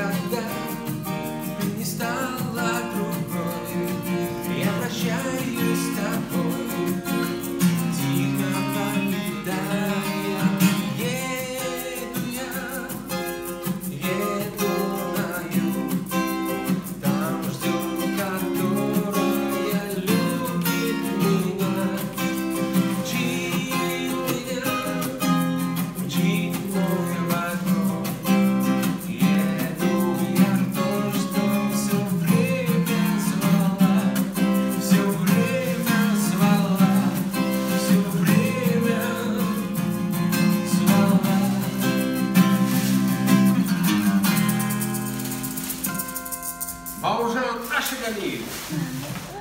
когда ты не стала другой, я прощаюсь с тобой, тихо покидая. Еду на юг, там ждет, которая любит меня. Мчи мой вагон. Еду я в то, что все время звала, все время звала, все время звала. Бауыржан Ашигалиев.